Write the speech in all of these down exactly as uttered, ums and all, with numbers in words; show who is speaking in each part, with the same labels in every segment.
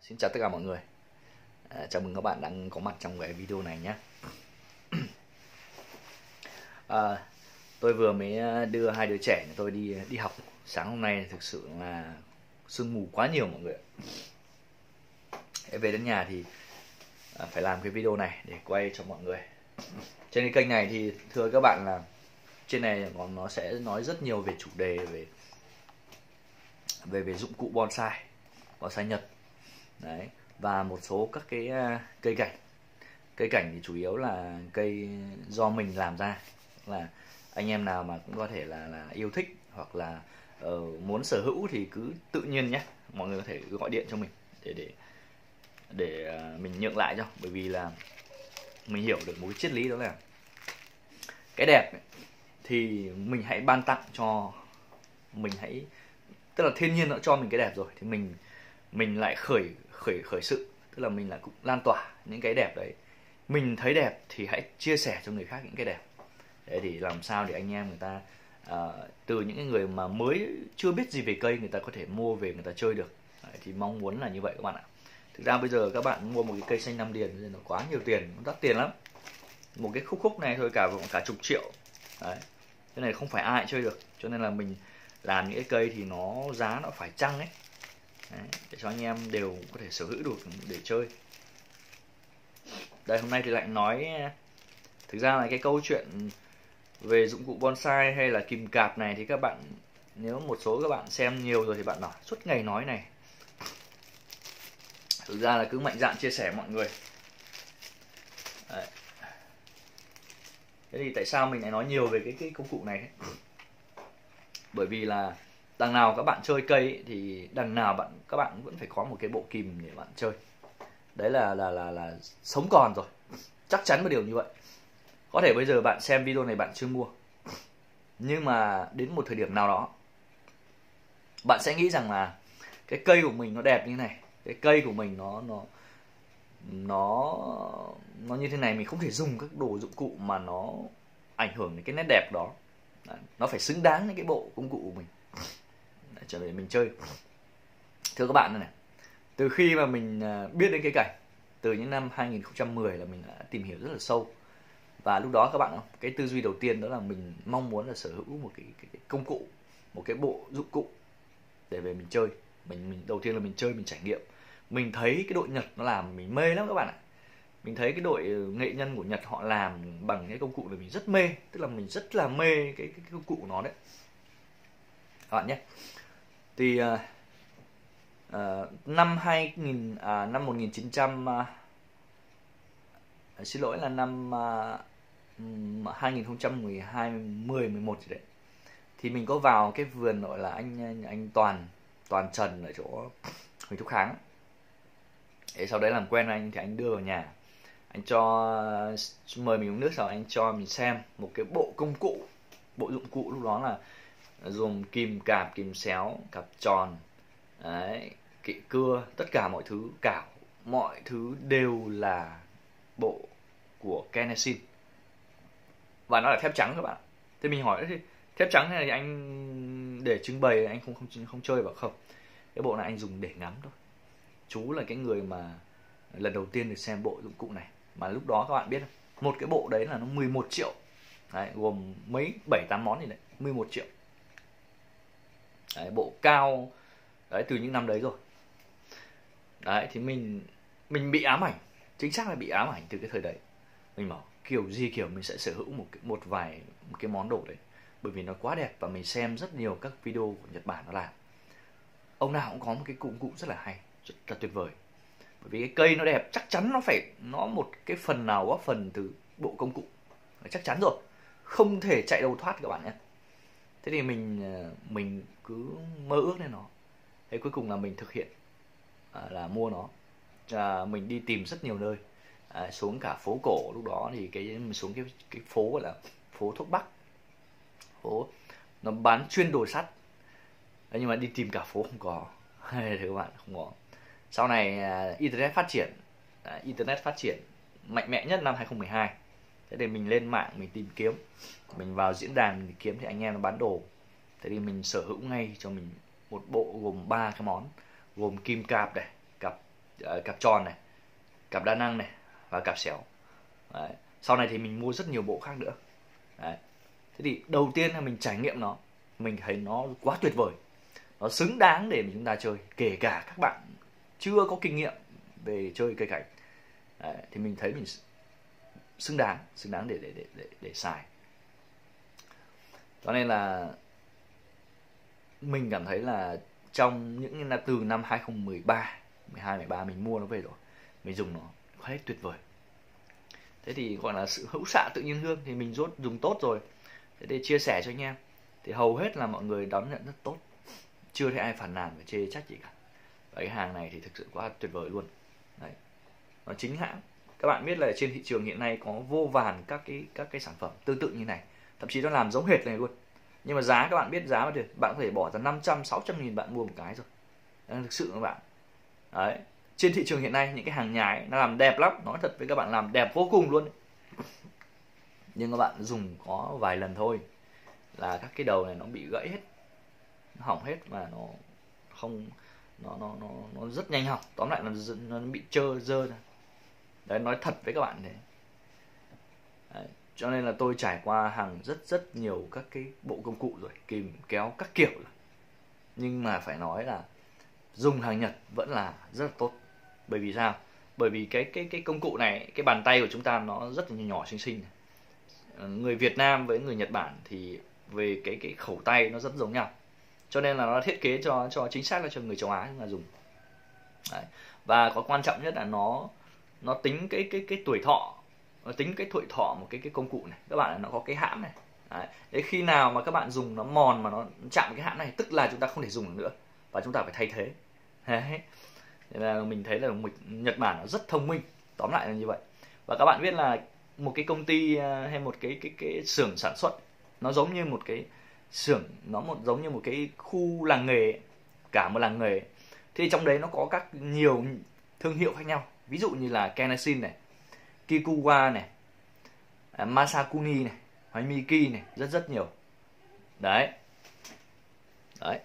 Speaker 1: Xin chào tất cả mọi người. À, chào mừng các bạn đang có mặt trong cái video này nhé. À, tôi vừa mới đưa hai đứa trẻ tôi đi đi học. Sáng hôm nay thực sự là sương mù quá nhiều mọi người. Về đến nhà thì phải làm cái video này để quay cho mọi người. Trên cái kênh này thì thưa các bạn là trên này nó sẽ nói rất nhiều về chủ đề về về về dụng cụ bonsai, bonsai Nhật. Đấy, và một số các cái cây cảnh. Cây cảnh thì chủ yếu là cây do mình làm ra, là anh em nào mà cũng có thể là, là yêu thích hoặc là uh, muốn sở hữu thì cứ tự nhiên nhé, mọi người có thể gọi điện cho mình để để để uh, mình nhượng lại cho, bởi vì là mình hiểu được một cái triết lý, đó là cái đẹp ấy, thì mình hãy ban tặng cho mình, hãy tức là thiên nhiên nó cho mình cái đẹp rồi thì mình mình lại khởi khởi khởi sự, tức là mình lại cũng lan tỏa những cái đẹp đấy. Mình thấy đẹp thì hãy chia sẻ cho người khác những cái đẹp. Thế thì làm sao để anh em người ta uh, từ những người mà mới chưa biết gì về cây, người ta có thể mua về người ta chơi được. Đấy, thì mong muốn là như vậy các bạn ạ. Thực ra bây giờ các bạn mua một cái cây xanh Nam Điền thì nó quá nhiều tiền, nó đắt tiền lắm. Một cái khúc khúc này thôi cả cả chục triệu. Đấy, cái này không phải ai chơi được, cho nên là mình làm những cái cây thì nó giá nó phải chăng ấy. Đấy, để cho anh em đều có thể sở hữu được để chơi. Đây, hôm nay thì lại nói, thực ra là cái câu chuyện về dụng cụ bonsai hay là kìm cạp này thì các bạn, nếu một số các bạn xem nhiều rồi thì bạn nói suốt ngày nói này. Thực ra là cứ mạnh dạn chia sẻ mọi người. Đấy. Thế thì tại sao mình lại nói nhiều về cái, cái công cụ này ấy? Bởi vì là đằng nào các bạn chơi cây ấy, thì đằng nào bạn các bạn vẫn phải có một cái bộ kìm để bạn chơi. Đấy là là là là sống còn rồi, chắc chắn một điều như vậy. Có thể bây giờ bạn xem video này bạn chưa mua, nhưng mà đến một thời điểm nào đó bạn sẽ nghĩ rằng là cái cây của mình nó đẹp như thế này, cái cây của mình nó nó nó nó như thế này, mình không thể dùng các đồ dụng cụ mà nó ảnh hưởng đến cái nét đẹp đó. Đấy, nó phải xứng đáng với cái bộ công cụ của mình để trở về mình chơi. Thưa các bạn này, này từ khi mà mình biết đến cái cảnh, từ những năm hai nghìn không trăm mười là mình đã tìm hiểu rất là sâu. Và lúc đó các bạn, cái tư duy đầu tiên đó là mình mong muốn là sở hữu một cái, cái, cái công cụ, một cái bộ dụng cụ để về mình chơi. Mình, mình đầu tiên là mình chơi, mình trải nghiệm. Mình thấy cái đội Nhật nó làm mình mê lắm các bạn ạ. Mình thấy cái đội nghệ nhân của Nhật họ làm bằng cái công cụ này mình rất mê, tức là mình rất là mê cái, cái, cái công cụ của nó đấy các bạn nhé. Thì uh, uh, năm hai nghìn uh, năm một nghìn chín trăm uh, xin lỗi là năm uh, hai nghìn không trăm mười hai, mười, mười một gì đấy, thì mình có vào cái vườn gọi là anh anh Toàn Toàn Trần ở chỗ Huỳnh Thúc Kháng. Thế sau đấy làm quen với anh thì anh đưa vào nhà, anh cho mời mình uống nước, sau anh cho mình xem một cái bộ công cụ, bộ dụng cụ lúc đó là dùng kìm cạp, kìm xéo, cặp tròn, đấy, kỵ cưa, tất cả mọi thứ, cảo, mọi thứ đều là bộ của Kenesin. Và nó là thép trắng các bạn. Thế mình hỏi thì thép trắng này thì anh để trưng bày, anh không không không chơi, bảo không, cái bộ này anh dùng để ngắm thôi. Chú là cái người mà lần đầu tiên được xem bộ dụng cụ này, mà lúc đó các bạn biết không, một cái bộ đấy là nó mười một triệu. Đấy, gồm mấy bảy tám món gì đấy, mười một triệu. Đấy, bộ cao đấy từ những năm đấy rồi. Đấy, thì mình mình bị ám ảnh, chính xác là bị ám ảnh từ cái thời đấy. Mình bảo kiểu gì kiểu mình sẽ sở hữu một một vài một cái món đồ đấy, bởi vì nó quá đẹp và mình xem rất nhiều các video của Nhật Bản nó làm. Ông nào cũng có một cái công cụ rất là hay, rất là tuyệt vời. Bởi vì cái cây nó đẹp, chắc chắn nó phải nó một cái phần nào góp phần từ bộ công cụ, chắc chắn rồi, không thể chạy đầu thoát các bạn nhé. Thế thì mình mình cứ mơ ước lên nó. Thế cuối cùng là mình thực hiện à, là mua nó. À, mình đi tìm rất nhiều nơi, à, xuống cả phố cổ. Lúc đó thì cái mình xuống cái cái phố gọi là phố Thuốc Bắc, phố nó bán chuyên đồ sắt. Đấy, nhưng mà đi tìm cả phố không có. Thế các bạn, không có. Sau này à, internet phát triển, à, internet phát triển mạnh mẽ nhất năm hai không một hai. Thế thì mình lên mạng mình tìm kiếm, mình vào diễn đàn mình kiếm thì anh em nó bán đồ. Thế thì mình sở hữu ngay cho mình một bộ gồm ba cái món, gồm kim cạp này, cặp uh, cặp tròn này, cặp đa năng này và cặp xẻo. Đấy. Sau này thì mình mua rất nhiều bộ khác nữa. Đấy. Thế thì đầu tiên là mình trải nghiệm nó, mình thấy nó quá tuyệt vời, nó xứng đáng để chúng ta chơi, kể cả các bạn chưa có kinh nghiệm về chơi cây cảnh. Đấy. Thì mình thấy mình xứng đáng, xứng đáng để để để để, để xài. Cho nên là mình cảm thấy là trong những là từ năm hai không một ba, mười hai, mười ba mình mua nó về rồi, mình dùng nó quá hết tuyệt vời. Thế thì gọi là sự hữu xạ tự nhiên hương thì mình rốt dùng tốt rồi. Thế để chia sẻ cho anh em thì hầu hết là mọi người đón nhận rất tốt, chưa thấy ai phản nàn và chê trách gì cả. Và cái hàng này thì thực sự quá tuyệt vời luôn. Đấy. Nó chính hãng. Các bạn biết là trên thị trường hiện nay có vô vàn các cái các cái sản phẩm tương tự như này, thậm chí nó làm giống hệt này luôn. Nhưng mà giá các bạn biết giá bao nhiêu? Bạn có thể bỏ ra năm trăm, sáu trăm nghìn bạn mua một cái rồi. Đấy, thực sự các bạn. Đấy. Trên thị trường hiện nay những cái hàng nhái nó làm đẹp lắm, nói thật với các bạn, làm đẹp vô cùng luôn. Nhưng các bạn dùng có vài lần thôi là các cái đầu này nó bị gãy hết, nó hỏng hết, mà nó không nó nó nó nó rất nhanh hỏng. Tóm lại là nó bị trơ dơ ra. Đấy, nói thật với các bạn thế. Đấy. Cho nên là tôi trải qua hàng rất rất nhiều các cái bộ công cụ rồi, kìm kéo các kiểu rồi. Nhưng mà phải nói là dùng hàng Nhật vẫn là rất là tốt. Bởi vì sao? Bởi vì cái cái cái công cụ này, cái bàn tay của chúng ta nó rất là nhỏ xinh xinh. Người Việt Nam với người Nhật Bản thì về cái cái khẩu tay nó rất giống nhau. Cho nên là nó thiết kế cho cho chính xác là cho người châu Á chúng ta dùng. Đấy. Và có quan trọng nhất là nó nó tính cái cái cái tuổi thọ, nó tính cái tuổi thọ một cái cái công cụ này. Các bạn, nó có cái hãm này. Đấy. Đấy, khi nào mà các bạn dùng nó mòn mà nó chạm cái hãm này, tức là chúng ta không thể dùng được nữa và chúng ta phải thay thế. Đấy. Nên là mình thấy là Nhật Bản nó rất thông minh. Tóm lại là như vậy. Và các bạn biết là một cái công ty hay một cái cái cái xưởng sản xuất nó giống như một cái xưởng, nó một giống như một cái khu làng nghề, cả một làng nghề. Thì trong đấy nó có các nhiều thương hiệu khác nhau. Ví dụ như là Kenashin này, Kikuwa này, Masakuni này, hay Miki này, rất rất nhiều. Đấy. Đấy.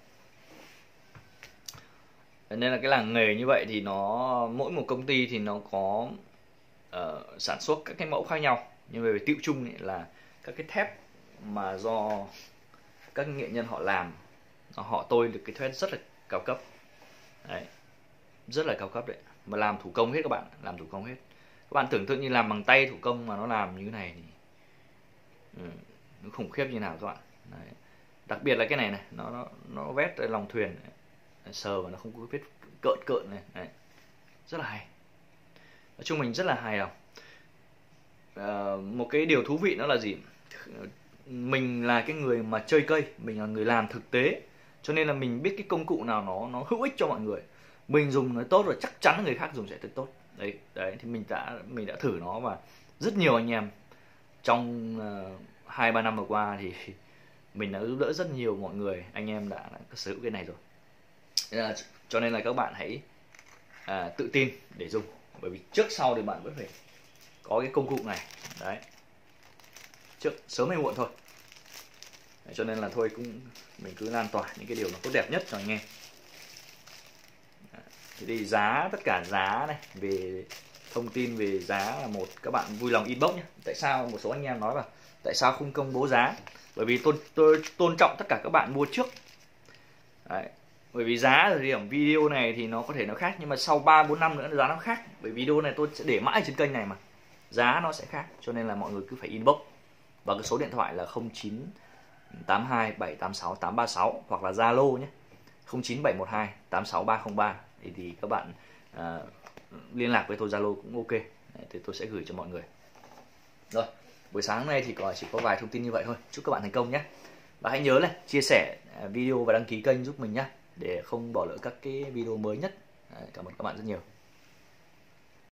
Speaker 1: Nên là cái làng nghề như vậy thì nó mỗi một công ty thì nó có uh, sản xuất các cái mẫu khác nhau. Nhưng về tiêu chung ấy là các cái thép mà do các nghệ nhân họ làm, họ tôi được cái thép rất là cao cấp. Đấy. Rất là cao cấp đấy. Mà làm thủ công hết các bạn, làm thủ công hết. Các bạn tưởng tượng như làm bằng tay thủ công mà nó làm như thế này thì ừ, nó khủng khiếp như nào các bạn. Đấy. Đặc biệt là cái này này, nó nó nó vét lòng thuyền này. Sờ mà nó không có vết cợn cợn này. Đấy. Rất là hay. Nói chung mình rất là hài lòng. À, một cái điều thú vị nữa là gì? Mình là cái người mà chơi cây, mình là người làm thực tế, cho nên là mình biết cái công cụ nào nó nó hữu ích cho mọi người. Mình dùng nó tốt rồi chắc chắn người khác dùng sẽ tốt. Đấy, đấy thì mình đã mình đã thử nó và rất nhiều anh em trong hai uh, ba năm vừa qua thì mình đã giúp đỡ rất nhiều mọi người, anh em đã, đã sở hữu cái này rồi. Là, cho nên là các bạn hãy à, tự tin để dùng, bởi vì trước sau thì bạn vẫn phải có cái công cụ này. Đấy, trước sớm hay muộn thôi. Đấy, cho nên là thôi cũng mình cứ lan tỏa những cái điều nó tốt đẹp nhất cho anh em. Thế thì giá, tất cả giá này, về thông tin về giá là một, các bạn vui lòng inbox nhé. Tại sao một số anh em nói là tại sao không công bố giá? Bởi vì tôi tôi tôn trọng tất cả các bạn mua trước. Đấy. Bởi vì giá ở điểm video này thì nó có thể nó khác, nhưng mà sau ba bốn năm nữa giá nó khác. Bởi video này tôi sẽ để mãi trên kênh này mà, giá nó sẽ khác. Cho nên là mọi người cứ phải inbox. Và cái số điện thoại là không chín tám hai bảy tám sáu tám ba sáu hoặc là Zalo nhé, không chín bảy một hai tám sáu ba không ba. Thì, thì các bạn à, liên lạc với tôi Zalo cũng ok. Đấy, thì tôi sẽ gửi cho mọi người. Rồi, buổi sáng nay thì có chỉ có vài thông tin như vậy thôi. Chúc các bạn thành công nhé. Và hãy nhớ này, chia sẻ video và đăng ký kênh giúp mình nhé, để không bỏ lỡ các cái video mới nhất. Đấy, cảm ơn các bạn rất nhiều.